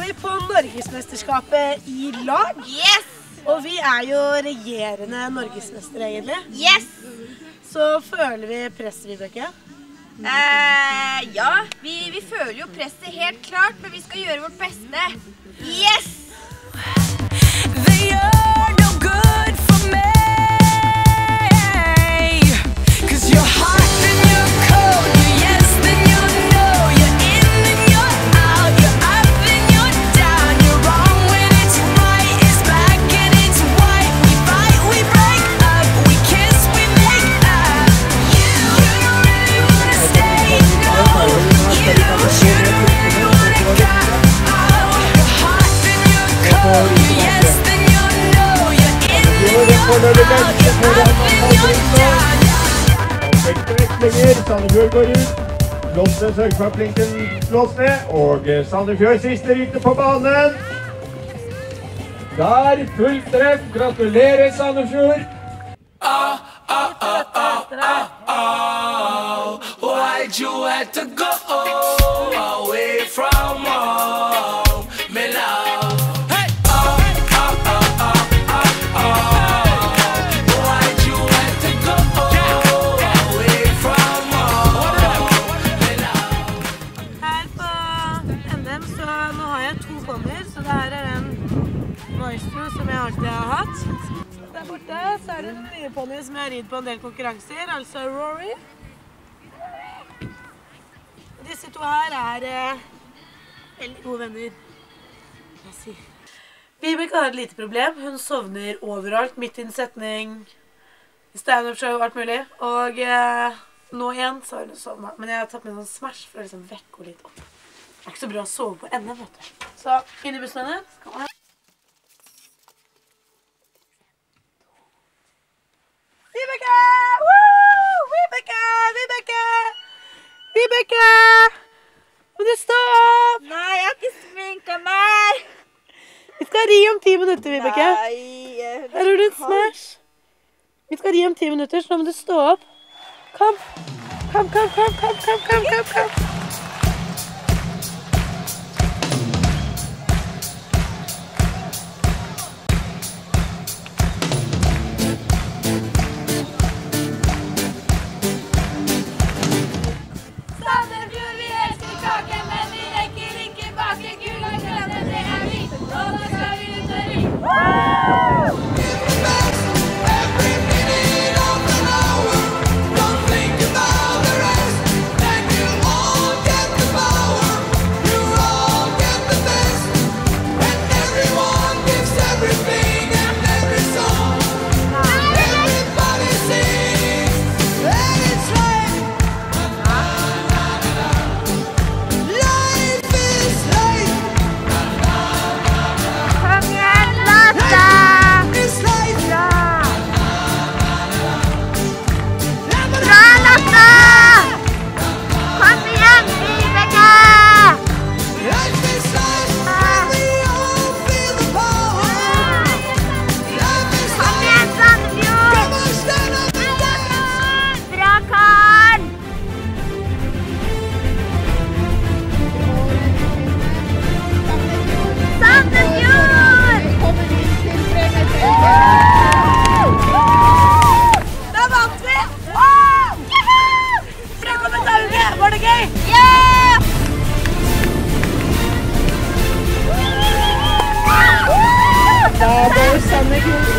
vi på Norgesmesterskapet i lag. Yes! Og vi jo regjerende norgesmestere egentlig. Yes! Så føler vi press, Vibeke? Ja, vi føler jo presset helt klart, men vi skal gjøre vårt beste. Yes! They are no good for me, 'cause you're hot and you're cold, you're yes then you're no, you're in then you're out, you're up then you're down, you're wrong when it's right, it's black and it's white, we fight, we break up, we kiss, we make up. You don't really wanna stay, no, you really wanna go. You're hot then you're cold, you're yes then you're no, you're in then you're out, you're up then you're down. Vekslinger, Sandefjord går ut. Lotte sørger for at blinken slås ned, og Sandefjord siste rytte på banen. Der, fullt treff. Gratulerer, Sandefjord. Why'd you have to go away from home, me love? Hey! Why'd you have to go away from home, me love? Her på NM så nå har jeg 2 ponnier, så det her en Maestro som jeg alltid har hatt. Der borte så det den nye ponnien som jeg har ridd på en del konkurranser, altså Rory. Disse 2 her veldig gode venner. Vibeke har et lite problem. Hun sovner overalt, midt i en setning, i stand-up show og alt mulig. Og nå igjen så har hun sovnet. Men jeg har tatt med noen smash for å liksom vekke henne litt opp. Det ikke så bra å sove på NM, vet du. Så inn i bussen henne. Vibeke! Woo! Vibeke! Vibeke! Vibeke! Må du stå opp? Nei, jeg har ikke sminket mer. Vi skal ri om 10 minutter, Vibeke. Nei, Her har du en smash. Vi skal ri om 10 minutter, så nå må du stå opp. Kom. Kom, kom, kom, kom, kom, kom, kom, kom. Sandefjord, vi elsker kake, men vi rekker ikke bake gull og grønne, det vi. Og nå skal vi ut og ri. Every minute of an hour, don't think about the rest. Then you all get the power, you all get the best. And everyone gives everything and every song. Everybody sings, and it's right. Life is life. Kom igjen, Lotte! It's life. Bra, Lotte! Kom igjen, Vibeke! Life is life, and we all feel the power. Life is Kom life. igjen, Sandefjord! Come on, stand up and dance. Bra, Karl! Sandefjord! Da vant vi! Bra kommentar, var det gøy? Yeah! Da var Sandefjord